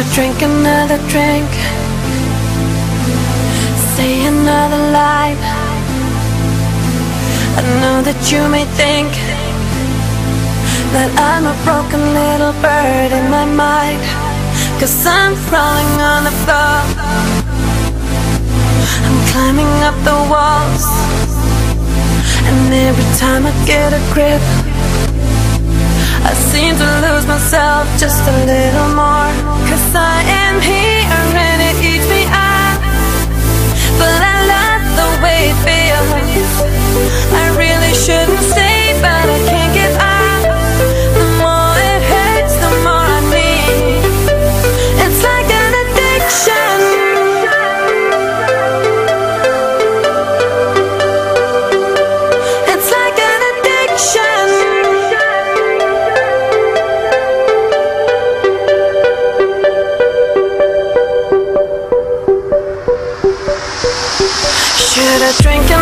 drink another drink, say another lie. I know that you may think that I'm a broken little bird in my mind, 'cause I'm crawling on the floor, I'm climbing up the walls, and every time I get a grip, I seem to lose myself just a little more. 'Cause I am here and it eats me up, but I love the way it feels. I really shouldn't stay, but I can't give up. The more it hurts, the more I need. It's like an addiction. It's like an addiction. Should I drink